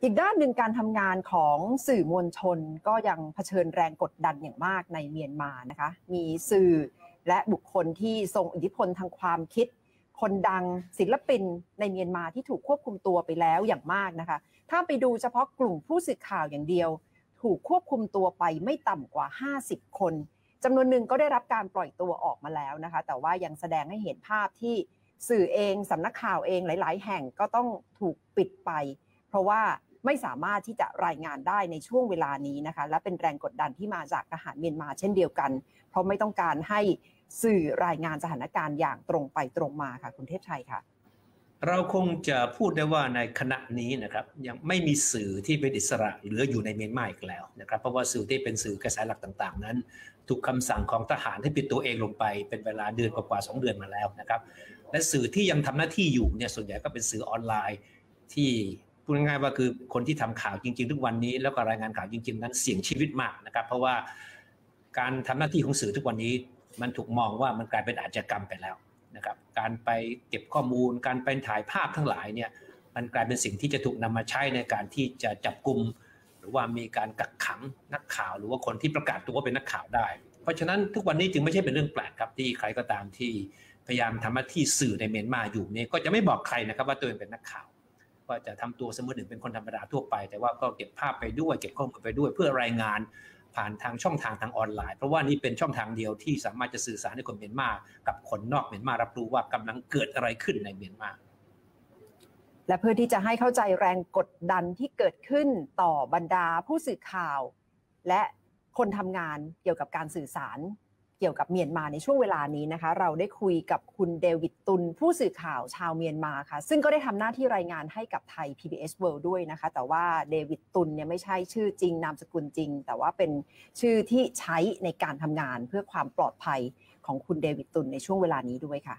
อีกด้านหนึ่งการทำงานของสื่อมวลชนก็ยังเผชิญแรงกดดันอย่างมากในเมียนมานะคะมีสื่อและบุคคลที่ทรงอิทธิพลทางความคิดคนดังศิลปินในเมียนมาที่ถูกควบคุมตัวไปแล้วอย่างมากนะคะถ้าไปดูเฉพาะกลุ่มผู้สื่อข่าวอย่างเดียวถูกควบคุมตัวไปไม่ต่ำกว่า50คนจำนวนหนึ่งก็ได้รับการปล่อยตัวออกมาแล้วนะคะแต่ว่ายังแสดงให้เห็นภาพที่สื่อเองสำนักข่าวเองหลายๆแห่งก็ต้องถูกปิดไปเพราะว่าไม่สามารถที่จะรายงานได้ในช่วงเวลานี้นะคะและเป็นแรงกดดันที่มาจากทหารเมียนมาเช่นเดียวกันเพราะไม่ต้องการให้สื่อรายงานสถานการณ์อย่างตรงไปตรงมาค่ะคุณเทพชัยค่ะเราคงจะพูดได้ว่าในขณะนี้นะครับยังไม่มีสื่อที่เป็นอิสระเหลืออยู่ในเมียนมาอีกแล้วนะครับเพราะว่าสื่อที่เป็นสื่อกระแสหลักต่างๆนั้นถูกคำสั่งของทหารให้ปิดตัวเองลงไปเป็นเวลาเดือนกว่า2เดือนมาแล้วนะครับและสื่อที่ยังทำหน้าที่อยู่เนี่ยส่วนใหญ่ก็เป็นสื่อออนไลน์ที่พูดง่ายๆว่าคือคนที่ทำข่าวจริงๆทุกวันนี้แล้วก็รายงานข่าวจริงๆนั้นเสี่ยงชีวิตมากนะครับเพราะว่าการทำหน้าที่ของสื่อทุกวันนี้มันถูกมองว่ามันกลายเป็นอาชญากรรมไปแล้วนะครับการไปเก็บข้อมูลการไปถ่ายภาพทั้งหลายเนี่ยมันกลายเป็นสิ่งที่จะถูกนำมาใช้ในการที่จะจับกุมหรือว่ามีการกักขังนักข่าวหรือว่าคนที่ประกาศตัวว่าเป็นนักข่าวได้เพราะฉะนั้นทุกวันนี้จึงไม่ใช่เป็นเรื่องแปลกครับที่ใครก็ตามที่พยายามทำหน้าที่สื่อในเมียนมาอยู่เนี่ยก็จะไม่บอกใครนะครับว่าตัวเองเป็นนักข่าวก็จะทำตัวเสมือนหนึ่งเป็นคนธรรมดาทั่วไปแต่ว่าก็เก็บภาพไปด้วยเก็บข้อมูลไปด้วยเพื่อรายงานผ่านทางช่องทางออนไลน์เพราะว่านี่เป็นช่องทางเดียวที่สามารถจะสื่อสารให้คนเมียนมากับคนนอกเมียนมารับรู้ว่ากำลังเกิดอะไรขึ้นในเมียนมาและเพื่อที่จะให้เข้าใจแรงกดดันที่เกิดขึ้นต่อบรรดาผู้สื่อข่าวและคนทำงานเกี่ยวกับการสื่อสารเกี่ยวกับเมียนมาในช่วงเวลานี้นะคะเราได้คุยกับคุณเดวิดตุลผู้สื่อข่าวชาวเมียนมาค่ะซึ่งก็ได้ทำหน้าที่รายงานให้กับไทย PBS World ด้วยนะคะแต่ว่าเดวิดตุลเนี่ยไม่ใช่ชื่อจริงนามสกุลจริงแต่ว่าเป็นชื่อที่ใช้ในการทำงานเพื่อความปลอดภัยของคุณเดวิดตุลในช่วงเวลานี้ด้วยค่ะ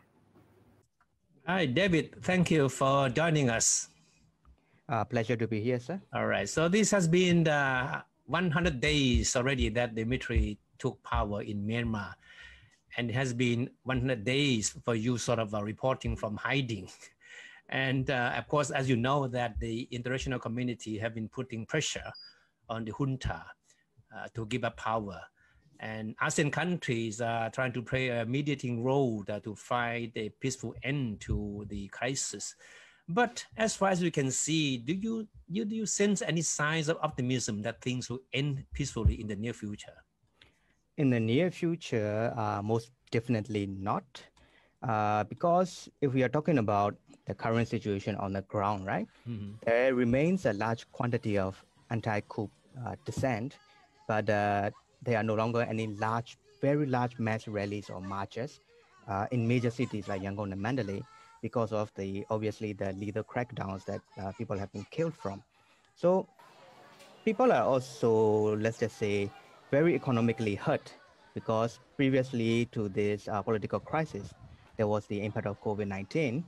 Hi David, thank you for joining us. Pleasure to be here, sir. All right, so this has been 100 days already that Dmitry took power in Myanmar, and it has been 100 days for you sort of reporting from hiding. And of course, as you know, that the international community have been putting pressure on the junta to give up power. And ASEAN countries are trying to play a mediating role to find a peaceful end to the crisis. But as far as we can see, do you sense any signs of optimism that things will end peacefully in the near future? In the near future, most definitely not. Because if we are talking about the current situation on the ground, right, there remains a large quantity of anti-coup dissent, but there are no longer any very large mass rallies or marches in major cities like Yangon and Mandalay, because of obviously the lethal crackdowns that people have been killed from. So people are also, let's just say, very economically hurt, because previously to this political crisis, there was the impact of COVID-19.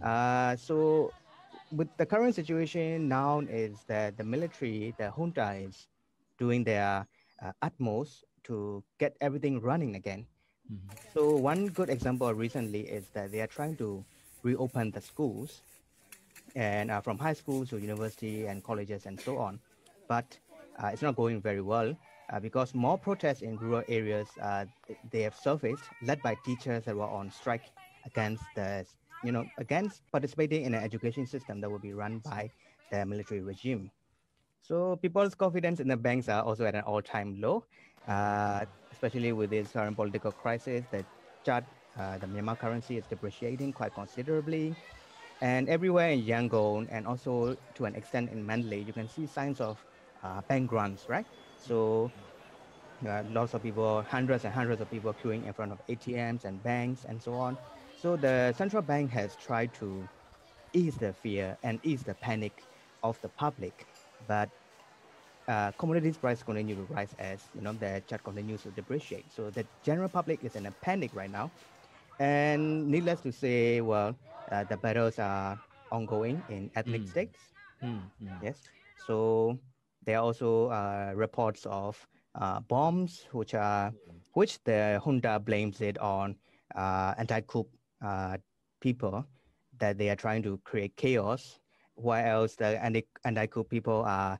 So with the current situation now is that the military, the junta is doing their utmost to get everything running again. So one good example recently is that they are trying to reopen the schools, and from high schools to university and colleges and so on. But it's not going very well because more protests in rural areas, they have surfaced, led by teachers that were on strike against against participating in an education system that will be run by the military regime. So people's confidence in the banks are also at an all-time low, especially with this current political crisis. The Myanmar currency is depreciating quite considerably. And everywhere in Yangon and also to an extent in Mandalay, you can see signs of bank runs, right? So lots of people, hundreds and hundreds of people queuing in front of ATMs and banks and so on. So the central bank has tried to ease the fear and ease the panic of the public. But commodities price continue to rise as the kyat continues to depreciate. So the general public is in a panic right now. And needless to say, well, the battles are ongoing in ethnic states. Yes. So there are also reports of bombs, which the junta blames it on anti-coup people, that they are trying to create chaos while else the anti-coup people are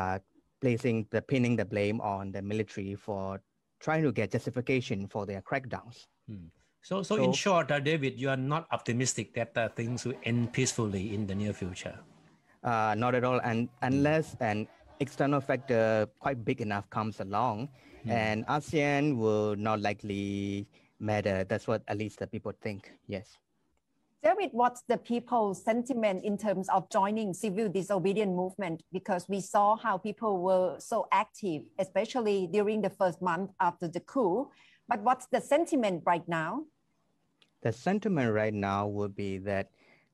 pinning the blame on the military for trying to get justification for their crackdowns. So in short, David, you are not optimistic that things will end peacefully in the near future? Not at all, and unless an external factor quite big enough comes along, and ASEAN will not likely matter. That's what at least the people think. Yes. David, what's the people's sentiment in terms of joining civil disobedience movement? Because we saw how people were so active, especially during the first month after the coup. But what's the sentiment right now? The sentiment right now would be that,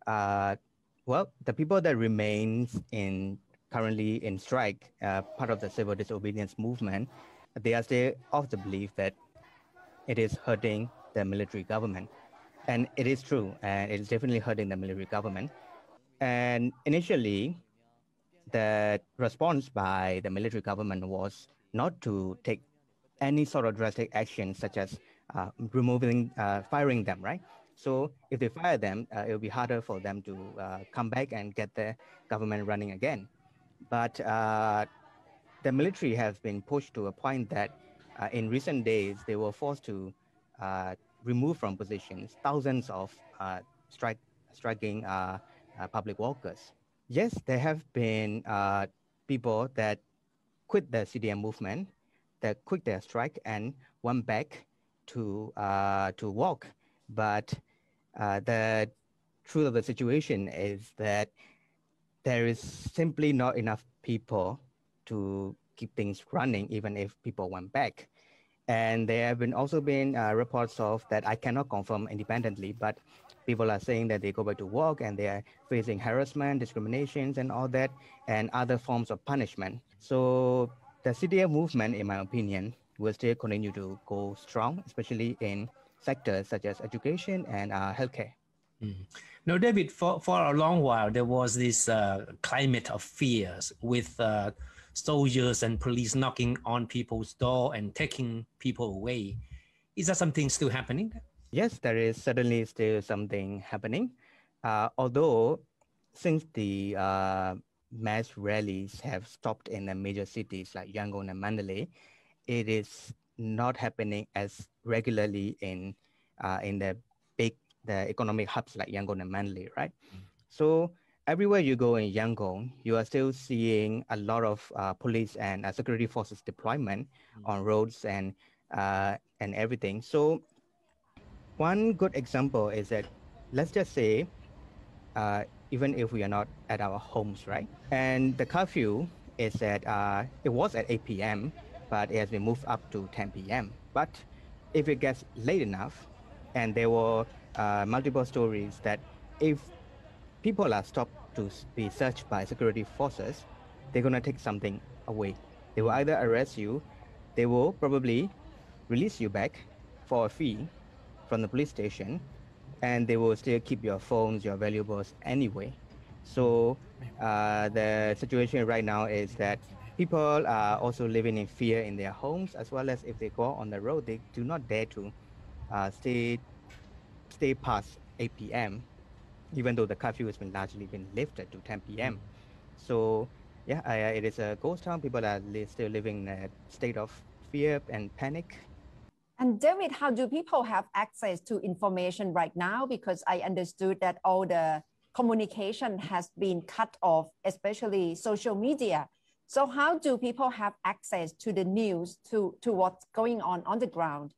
well, the people that remains currently in strike, part of the civil disobedience movement, they are still of the belief that it is hurting the military government. And it is true, and it is definitely hurting the military government. And initially, the response by the military government was not to take any sort of drastic action, such as firing them, right? So if they fire them, it will be harder for them to come back and get the government running again. But the military has been pushed to a point that in recent days, they were forced to remove from positions thousands of striking public workers. Yes, there have been people that quit the CDM movement, that quit their strike and went back to work. But the truth of the situation is that there is simply not enough people to keep things running, even if people went back. And there have also been reports of that I cannot confirm independently, but people are saying that they go back to work and they are facing harassment, discriminations, and all that, and other forms of punishment. So the CDM movement, in my opinion, will still continue to go strong, especially in sectors such as education and healthcare. Now, David, for a long while, there was this climate of fears with soldiers and police knocking on people's door and taking people away. Is that something still happening? Yes, there is certainly still something happening. Although since the mass rallies have stopped in the major cities like Yangon and Mandalay, it is not happening as regularly in the economic hubs like Yangon and Mandalay, right? So everywhere you go in Yangon, you are still seeing a lot of police and security forces deployment on roads and everything. So one good example is that, let's just say, even if we are not at our homes, right? And the curfew is it was at 8 p.m., but it has been moved up to 10 p.m. But if it gets late enough, and there were multiple stories that if people are stopped to be searched by security forces, they're going to take something away. They will either arrest you, they will probably release you back for a fee from the police station, and they will still keep your phones, your valuables anyway. So the situation right now is that people are also living in fear in their homes, as well as if they go on the road, they do not dare to stay past 8 p.m., even though the curfew has been largely lifted to 10 p.m. So yeah, it is a ghost town. People are still living in a state of fear and panic. And David, how do people have access to information right now? Because I understood that all the communication has been cut off, especially social media. So how do people have access to the news, to what's going on the ground?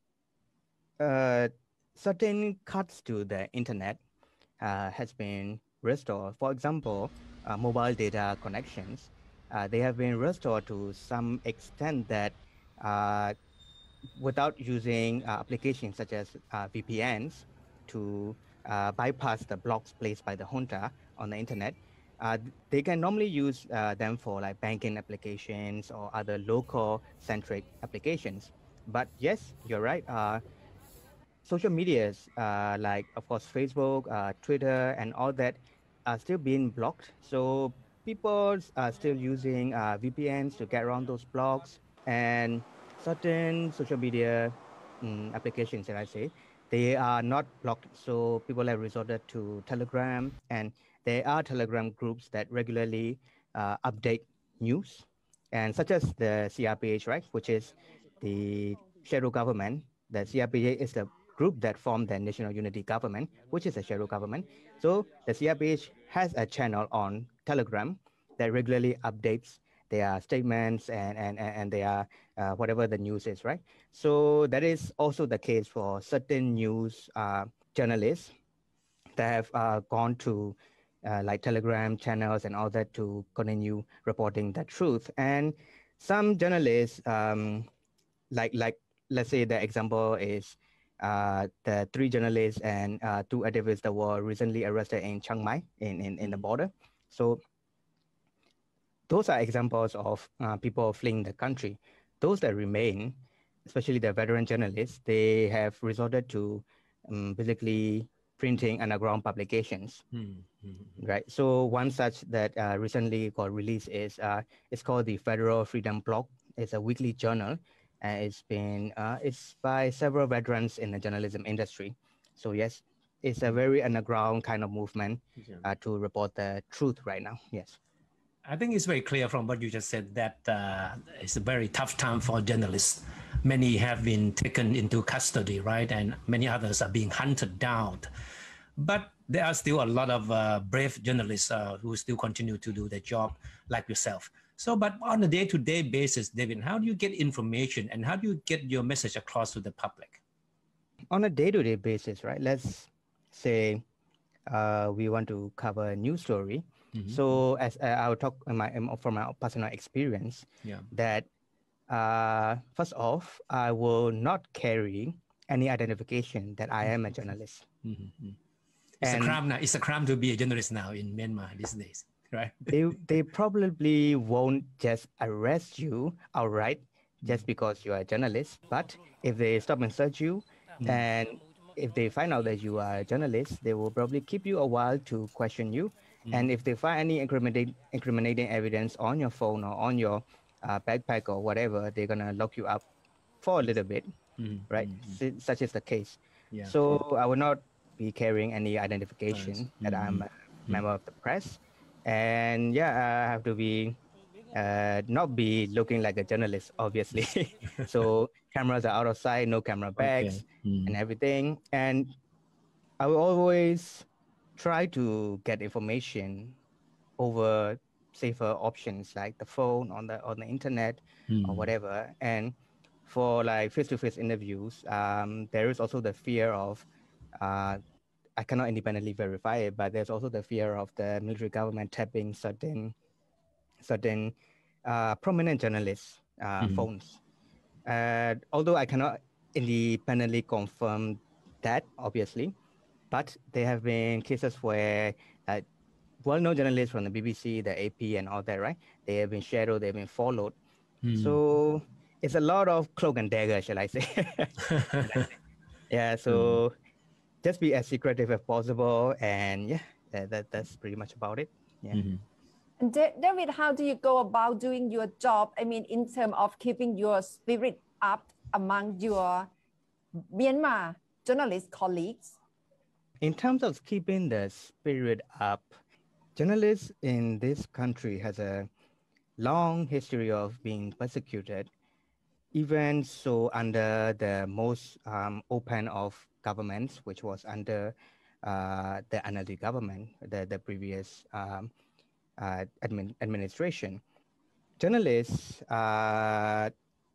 Certain cuts to the internet has been restored. For example, mobile data connections, they have been restored to some extent that without using applications such as VPNs to bypass the blocks placed by the junta on the internet, they can normally use them for like banking applications or other local centric applications. But yes, you're right. Social medias like, of course, Facebook, Twitter, and all that are still being blocked. So people are still using VPNs to get around those blocks, and certain social media applications, that I say, they are not blocked. So people have resorted to Telegram, and there are Telegram groups that regularly update news, and such as the CRPH, right, which is the shadow government. The CRPH is the group that formed the National Unity Government, which is a shadow government. So the CRPH has a channel on Telegram that regularly updates their statements and their whatever the news is, right? So that is also the case for certain news journalists that have gone to like Telegram channels and all that to continue reporting the truth. And some journalists, like let's say the example is the 3 journalists and 2 activists that were recently arrested in Chiang Mai in the border. So those are examples of people fleeing the country. Those that remain, especially the veteran journalists, they have resorted to basically printing underground publications, right? So one such that recently got released is it's called the Federal Freedom Blog. It's a weekly journal, and it's by several veterans in the journalism industry. So yes, it's a very underground kind of movement to report the truth right now. Yes. I think it's very clear from what you just said that it's a very tough time for journalists. Many have been taken into custody, right? And many others are being hunted down. But there are still a lot of brave journalists who still continue to do their job, like yourself. So, but on a day-to-day basis, David, how do you get information and how do you get your message across to the public? On a day-to-day basis, right? Let's say we want to cover a news story. So as I'll talk from my personal experience, that first off, I will not carry any identification that I am a journalist. It's a crime now. It's a crime to be a journalist now in Myanmar these days, right? They probably won't just arrest you outright just because you are a journalist. But if they stop and search you, and if they find out that you are a journalist, they will probably keep you a while to question you. And if they find any incriminating evidence on your phone or on your backpack or whatever, they're gonna lock you up for a little bit, right? Such is the case. So I will not be carrying any identification that I'm a member of the press. And I have to be not be looking like a journalist, obviously. So cameras are out of sight, no camera bags and everything. And I will always try to get information over safer options like the phone, on the internet or whatever. And for like face-to-face interviews, there is also the fear of I cannot independently verify it, but there's also the fear of the military government tapping certain prominent journalists' phones. Although I cannot independently confirm that, obviously, but there have been cases where well-known journalists from the BBC, the AP, and all that, right? They have been shadowed, they've been followed. So it's a lot of cloak and dagger, shall I say? So just be as secretive as possible, and that's pretty much about it. And David, how do you go about doing your job? I mean, in terms of keeping your spirit up among your Myanmar journalist colleagues? In terms of keeping the spirit up, journalists in this country has a long history of being persecuted, even so under the most open of governments, which was under the NLD government, the previous administration. Journalists, shall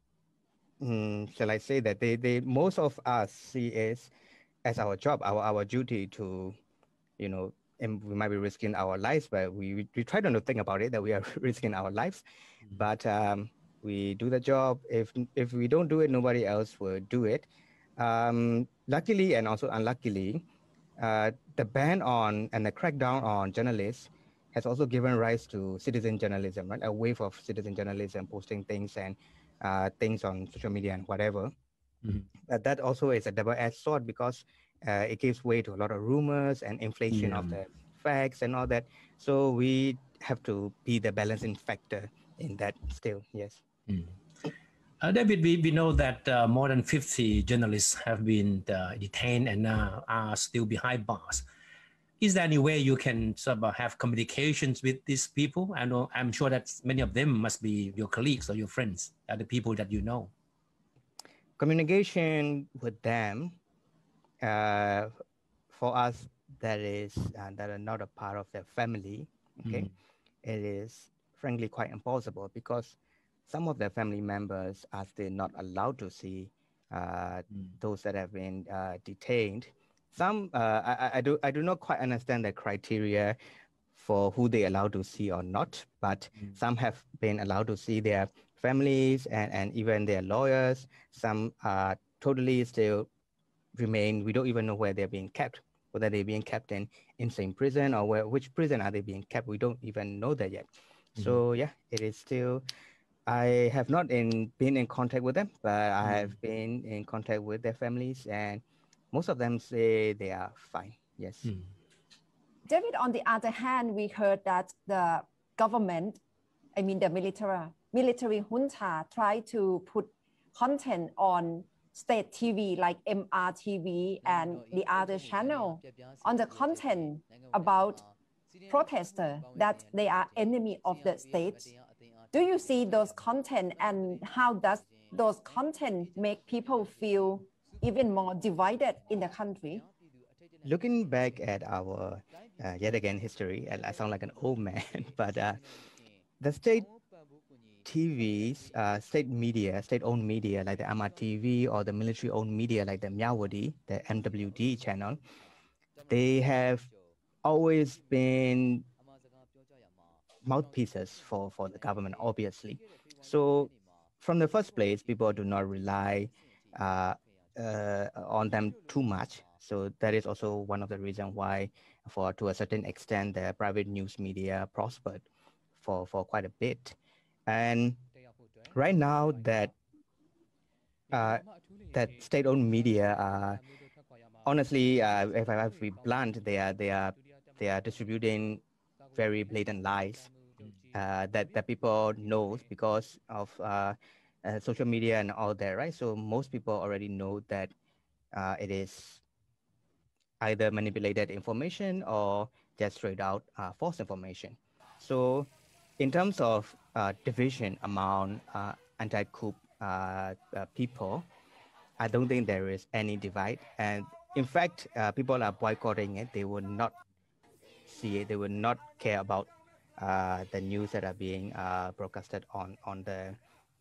I say that they most of us see it as our job, our duty to, and we might be risking our lives, but we try not to think about it, that we are risking our lives. But we do the job. If we don't do it, nobody else will do it. Luckily and also unluckily, the ban on and the crackdown on journalists has also given rise to citizen journalism, right? A wave of citizen journalism, posting things and things on social media and whatever. That also is a double-edged sword because it gives way to a lot of rumors and inflation of the facts and all that. So we have to be the balancing factor in that still, yes. David, we know that more than 50 journalists have been detained and are still behind bars. is there any way you can sort of have communications with these people? I know, I'm sure that many of them must be your colleagues or your friends, are the people that you know. Communication with them, for us, that are not a part of their family, okay, it is frankly quite impossible because some of their family members are still not allowed to see those that have been detained. Some I do not quite understand the criteria for who they allow to see or not, but some have been allowed to see their families and even their lawyers. Some are totally still remain. We don't even know where they're being kept, whether they're being kept in insane prison or which prison are they being kept. We don't even know that yet. So yeah, it is still. I have not been in contact with them, but I have been in contact with their families, and most of them say they are fine. Yes. David, on the other hand, we heard that the government, I mean the military junta, tried to put content on state TV like MRTV and the other channel on the content about protesters that they are enemy of the state. Do you see those content, and how does those content make people feel even more divided in the country? Looking back at our yet again history, and I sound like an old man, but the state TVs, state media, state-owned media like the Amar TV or the military-owned media like the Myawaddy, the MWD channel, they have always been mouthpieces for the government, obviously. So from the first place, people do not rely on them too much. So that is also one of the reasons why, to a certain extent, the private news media prospered for quite a bit. And right now that state-owned media, honestly, if I have to be blunt, they are distributing very blatant lies that people know because of social media and all that, right? So most people already know that it is either manipulated information or just straight out false information. So in terms of division among anti-coup people, I don't think there is any divide. And in fact, people are boycotting it. They will not see it. They will not care about the news that are being broadcasted on the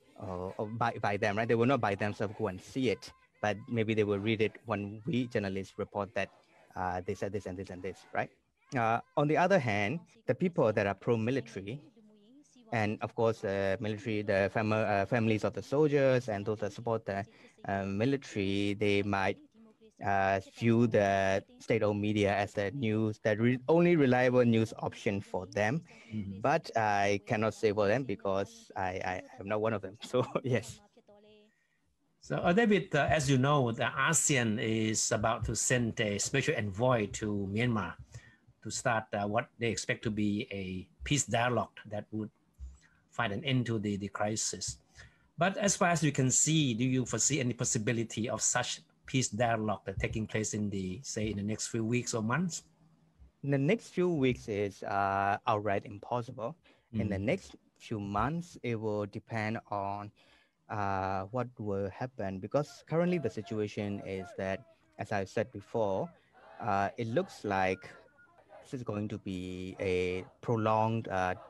by them, right? They will not by themselves go and see it, but maybe they will read it when we journalists report that they said this and this and this, right? On the other hand, the people that are pro-military, and of course, military, the families of the soldiers and those that support the military, they might view the state-owned media as the news, only reliable news option for them. But I cannot say for them because I am not one of them. So yes. So David, as you know, the ASEAN is about to send a special envoy to Myanmar to start what they expect to be a peace dialogue that would find an end to the crisis. But as far as you can see, do you foresee any possibility of such peace dialogue that taking place in the next few weeks or months? In the next few weeks is outright impossible. In the next few months, it will depend on what will happen, because currently the situation is that, as I said before, it looks like this is going to be a prolonged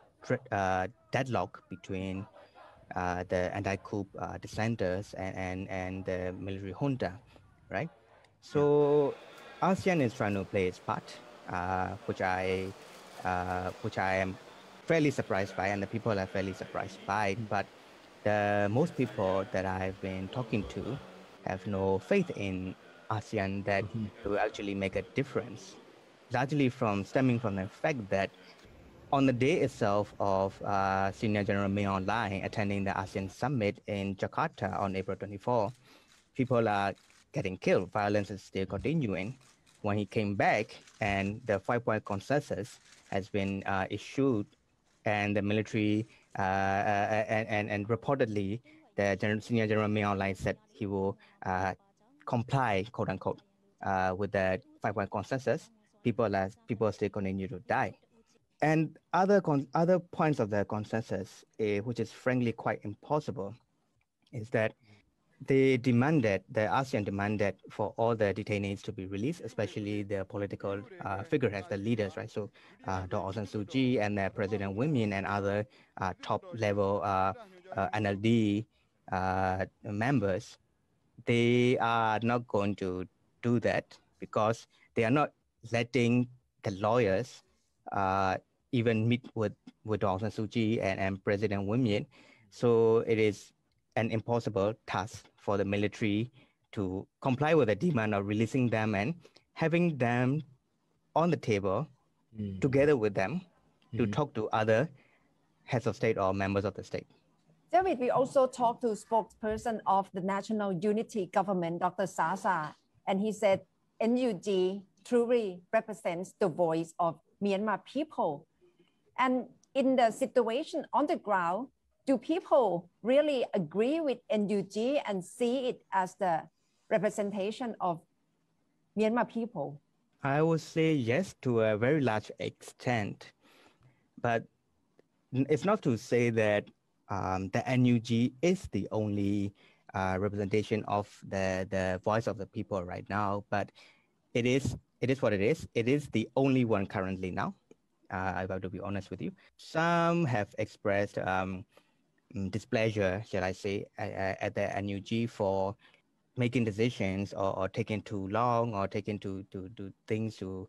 deadlock between the anti-coup dissenters and the military junta, right? So ASEAN is trying to play its part, which I am fairly surprised by, and the people are fairly surprised by. But most people that I've been talking to have no faith in ASEAN that it will actually make a difference, largely stemming from the fact that on the day itself of Senior General Min Aung Hlaing attending the ASEAN Summit in Jakarta on April 24, people are getting killed. Violence is still continuing. When he came back and the 5-point consensus has been issued, and the military and reportedly the Senior General Min Aung Hlaing said he will comply, quote unquote, with the 5-point consensus. people still continue to die. And other points of the consensus, which is frankly quite impossible, is that the ASEAN demanded for all the detainees to be released, especially the political figureheads, the leaders, right? So Dr. Aung San Suu Kyi and President Win Myint and other top-level NLD members, they are not going to do that because they are not letting the lawyers even meet with Aung San Suu Kyi and President Win Myint. So it is an impossible task for the military to comply with the demand of releasing them and having them on the table together with them to talk to other heads of state or members of the state. David, we also talked to spokesperson of the National Unity Government, Dr. Sasa, and he said NUG truly represents the voice of Myanmar people. And in the situation on the ground, do people really agree with NUG and see it as the representation of Myanmar people? I would say yes, to a very large extent. But it's not to say that the NUG is the only representation of the voice of the people right now, but it is what it is. It is the only one currently now, I have to be honest with you. Some have expressed displeasure, shall I say, at the NUG for making decisions or taking too long or taking to things to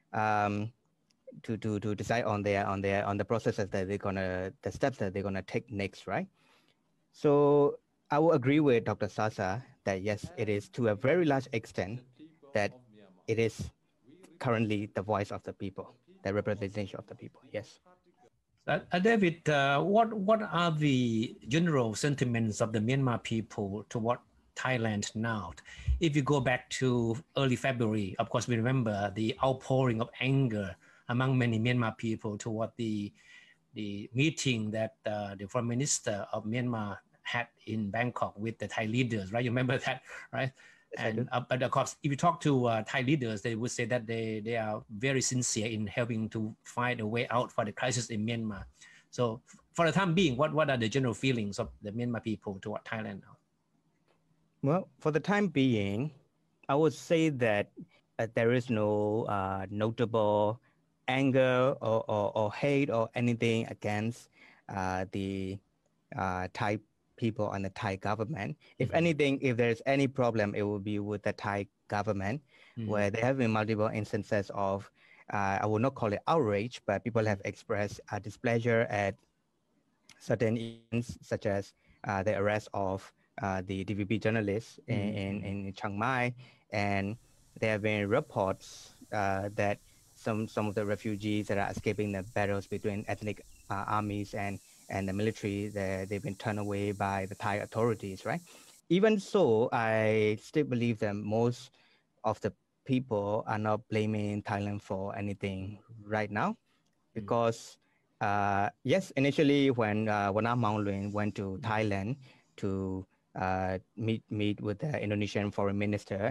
decide on the processes that the steps that they're gonna take next, right? So I will agree with Dr. Sasa that yes, it is to a very large extent that it is currently the voice of the people, the representation of the people. Yes. David, what are the general sentiments of the Myanmar people toward Thailand now? If you go back to early February, of course, we remember the outpouring of anger among many Myanmar people toward the meeting that the Foreign Minister of Myanmar had in Bangkok with the Thai leaders, right? You remember that, right? And but of course, if you talk to Thai leaders, they would say that they are very sincere in helping to find a way out for the crisis in Myanmar. So for the time being, what are the general feelings of the Myanmar people toward Thailand now? Well, for the time being, I would say that there is no notable anger or hate or anything against the Thai people and the Thai government. If anything, if there's any problem, it will be with the Thai government, where there have been multiple instances of, I would not call it outrage, but people have expressed displeasure at certain events, such as the arrest of the DVB journalists in Chiang Mai, and there have been reports that some of the refugees that are escaping the battles between ethnic armies and the military, they've been turned away by the Thai authorities, right? Even so, I still believe that most of the people are not blaming Thailand for anything right now, because yes, initially when Wana Maung went to Thailand to meet with the Indonesian foreign minister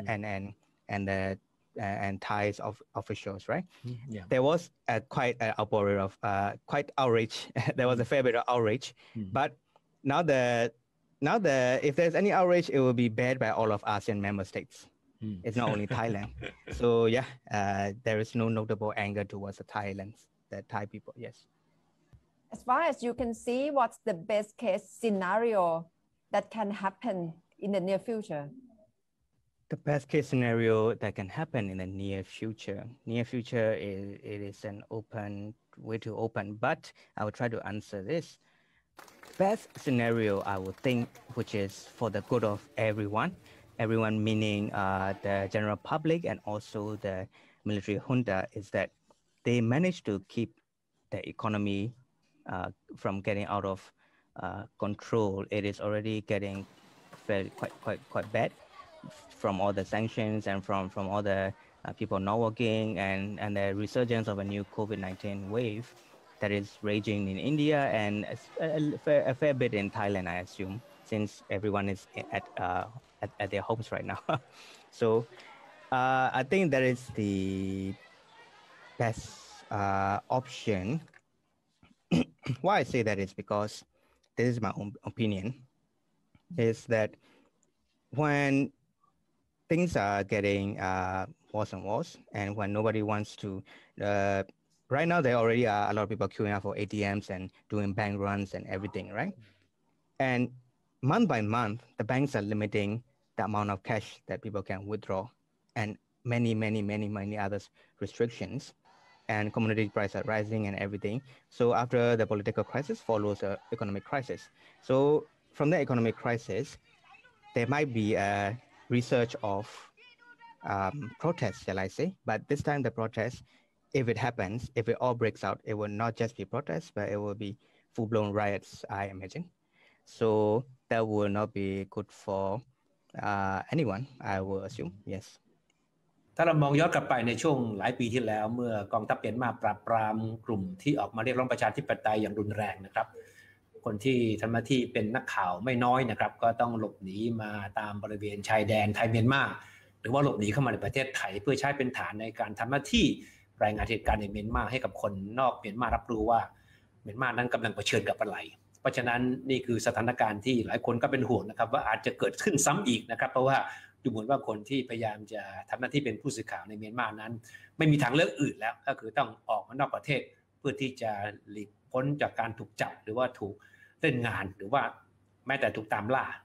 and Thai officials, right? Yeah. There was quite an outpouring of quite outrage. There was a fair bit of outrage, but now if there's any outrage, it will be bared by all of ASEAN member states. It's not only Thailand. So yeah, there is no notable anger towards the Thai people. Yes. As far as you can see, what's the best case scenario that can happen in the near future? The best case scenario that can happen in the near future it is an open, way too open, but I will try to answer this. Best scenario, I would think, which is for the good of everyone meaning the general public and also the military junta, is that they managed to keep the economy from getting out of control. It is already getting quite bad from all the sanctions and from all the people not working and the resurgence of a new COVID-19 wave that is raging in India and a fair bit in Thailand, I assume, since everyone is at their homes right now. So I think that is the best option. Why I say that is because this is my own opinion, is that when things are getting worse and worse, and when nobody wants to, right now there already are a lot of people queuing up for ATMs and doing bank runs and everything, right? And month by month, the banks are limiting the amount of cash that people can withdraw, and many other restrictions, and commodity prices are rising and everything. So after the political crisis follows the economic crisis. So from the economic crisis, there might be a research of protests, shall I say, but this time the protest, if it happens, if it all breaks out, it will not just be protests, but it will be full-blown riots, I imagine. So that will not be good for anyone, I will assume. Yes. ถ้าเรามองย้อนกลับไปในช่วงหลายปีที่แล้วเมื่อกองทัพเมียนมาปราบปรามกลุ่มที่ออกมาเรียกร้องประชาธิปไตยอย่างรุนแรงนะครับคนที่ทำหน้าที่เป็นนักข่าวไม่น้อยนะครับก็ต้องหลบหนีมาตามบริเวณชายแดนไทยเมียนมาหรือว่าหลบหนีเข้ามาในประเทศไทยเพื่อใช้เป็นฐานในการทำหน้าที่รายงานเหตุการณ์ในเมียนมาให้กับคนนอกเมียนมารับรู้ว่าเมียนมานั้นกำลังเผชิญกับอะไรเพราะฉะนั้นนี่คือสถานการณ์ที่หลายคนก็เป็นห่วงนะครับว่าอาจจะเกิดขึ้นซ้ำอีกนะครับเพราะว่าดูเหมือนว่าคนที่พยายามจะทำหน้าที่เป็นผู้สื่อข่าวในเมียนมานั้นไม่มีทางเลือกอื่นแล้วก็คือต้องออกมานอกประเทศเพื่อที่จะหลีกพ้นจากการถูกจับหรือว่าถูกเล่นงานหรือว่าแม้แต่ถูกตามล่า